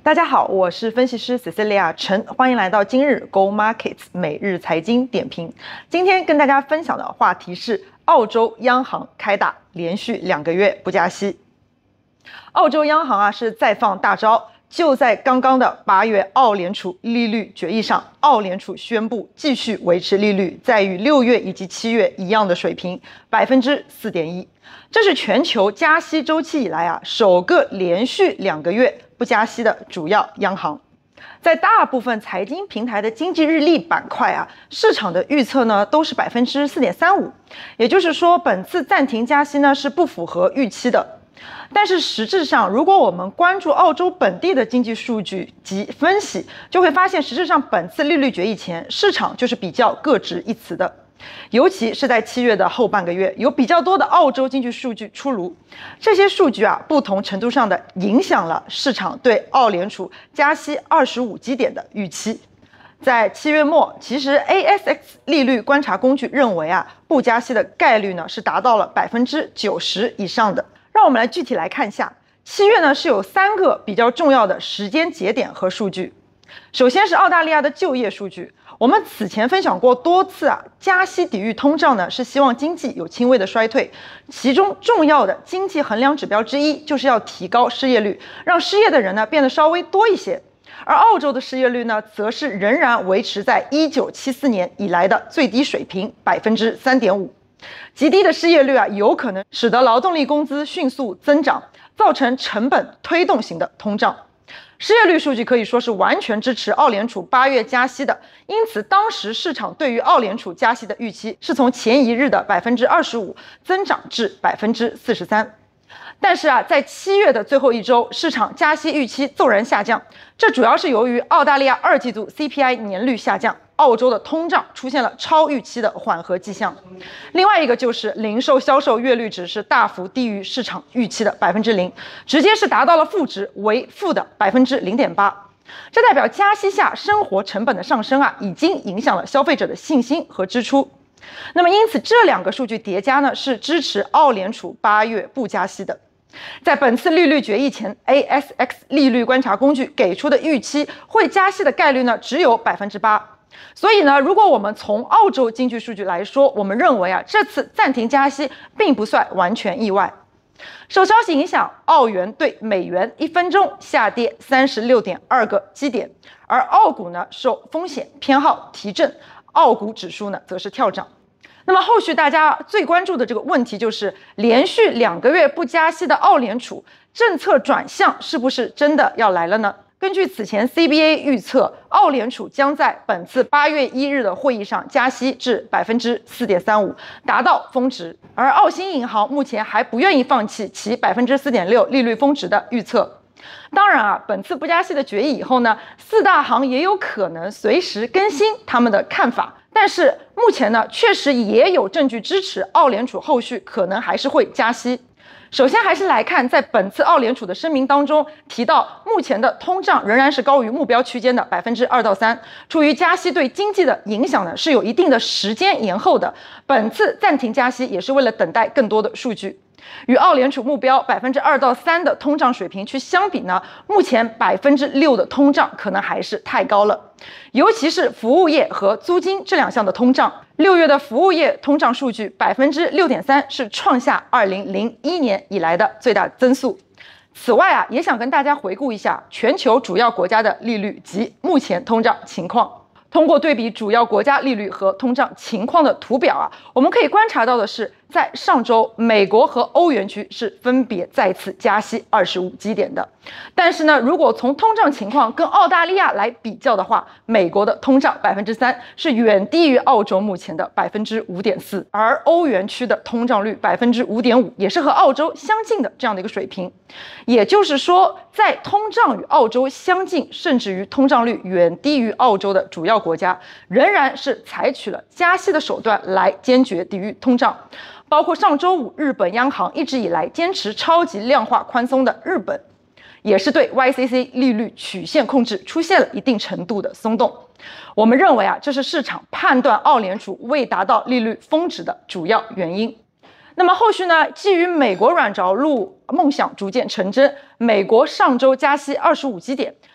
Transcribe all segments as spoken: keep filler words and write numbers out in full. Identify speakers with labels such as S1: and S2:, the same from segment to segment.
S1: 大家好，我是分析师 Cecilia 陈，欢迎来到今日 Go Markets 每日财经点评。今天跟大家分享的话题是澳洲央行开打，连续两个月不加息。澳洲央行啊是再放大招，就在刚刚的八月澳联储利率决议上，澳联储宣布继续维持利率在与六月以及七月一样的水平，百分之四点一。这是全球加息周期以来啊首个连续两个月不加息的主要央行。在大部分财经平台的经济日历板块啊，市场的预测呢都是百分之四点三五，也就是说本次暂停加息呢是不符合预期的。但是实质上，如果我们关注澳洲本地的经济数据及分析，就会发现实质上本次利率决议前，市场就是比较各执一词的。尤其是在七月的后半个月，有比较多的澳洲经济数据出炉，这些数据啊，不同程度上的影响了市场对澳联储加息二十五基点的预期。在七月末，其实 A S X 利率观察工具认为啊，不加息的概率呢是达到了百分之九十以上的。让我们来具体来看一下，七月呢是有三个比较重要的时间节点和数据。首先是澳大利亚的就业数据。我们此前分享过多次啊，加息抵御通胀呢是希望经济有轻微的衰退，其中重要的经济衡量指标之一就是要提高失业率，让失业的人呢变得稍微多一些。而澳洲的失业率呢，则是仍然维持在一九七四年以来的最低水平百分之三点五。极低的失业率啊，有可能使得劳动力工资迅速增长，造成成本推动型的通胀。失业率数据可以说是完全支持澳联储八月加息的，因此当时市场对于澳联储加息的预期是从前一日的百分之二十五增长至百分之四十三。但是啊，在七月的最后一周，市场加息预期骤然下降，这主要是由于澳大利亚二季度 C P I 年率下降，澳洲的通胀出现了超预期的缓和迹象。另外一个就是零售销售月率值是大幅低于市场预期的百分之零，直接是达到了负值，为负的百分之零点八。这代表加息下生活成本的上升啊，已经影响了消费者的信心和支出。那么因此这两个数据叠加呢，是支持澳联储八月不加息的。在本次利率决议前 ，A S X 利率观察工具给出的预期会加息的概率呢只有百分之八。所以呢，如果我们从澳洲经济数据来说，我们认为啊，这次暂停加息并不算完全意外。受消息影响，澳元对美元一分钟下跌三十六点二个基点，而澳股呢受风险偏好提振，澳股指数呢则是跳涨。那么后续大家最关注的这个问题就是，连续两个月不加息的澳联储政策转向是不是真的要来了呢？根据此前 C B A 预测，澳联储将在本次八月一日的会议上加息至百分之四点三五，达到峰值。而澳新银行目前还不愿意放弃其百分之四点六利率峰值的预测。当然啊，本次不加息的决议以后呢，四大行也有可能随时更新他们的看法。但是目前呢，确实也有证据支持澳联储后续可能还是会加息。首先还是来看，在本次澳联储的声明当中提到，目前的通胀仍然是高于目标区间的百分之二到三。出于加息对经济的影响呢，是有一定的时间延后的。本次暂停加息也是为了等待更多的数据。与澳联储目标百分之二到三的通胀水平去相比呢，目前百分之六的通胀可能还是太高了，尤其是服务业和租金这两项的通胀。六月的服务业通胀数据百分之六点三，是创下二零零一年以来的最大增速。此外啊，也想跟大家回顾一下全球主要国家的利率及目前通胀情况。通过对比主要国家利率和通胀情况的图表啊，我们可以观察到的是，在上周，美国和欧元区是分别再次加息二十五基点的。但是呢，如果从通胀情况跟澳大利亚来比较的话，美国的通胀百分之三是远低于澳洲目前的百分之五点四，而欧元区的通胀率百分之五点五也是和澳洲相近的这样的一个水平。也就是说，在通胀与澳洲相近，甚至于通胀率远低于澳洲的主要国家，仍然是采取了加息的手段来坚决抵御通胀。包括上周五日本央行一直以来坚持超级量化宽松的日本，也是对 Y C C 利率曲线控制出现了一定程度的松动。我们认为啊，这是市场判断澳联储未达到利率峰值的主要原因。那么后续呢？基于美国软着陆梦想逐渐成真，美国上周加息二十五基点，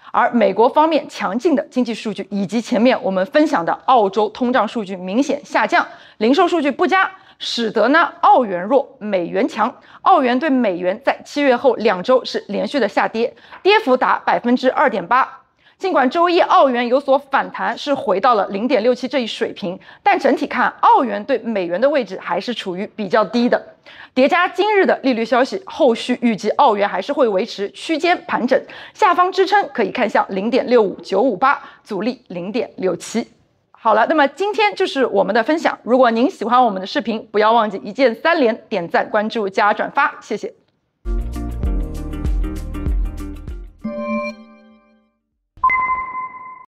S1: 而美国方面强劲的经济数据，以及前面我们分享的澳洲通胀数据明显下降，零售数据不佳，使得呢澳元弱，美元强。澳元对美元在七月后两周是连续的下跌，跌幅达百分之二点八。尽管周一澳元有所反弹，是回到了零点六七这一水平，但整体看，澳元对美元的位置还是处于比较低的。叠加今日的利率消息，后续预计澳元还是会维持区间盘整，下方支撑可以看向零点六五九五八，阻力零点六七。好了，那么今天就是我们的分享。如果您喜欢我们的视频，不要忘记一键三连、点赞、关注加转发，谢谢。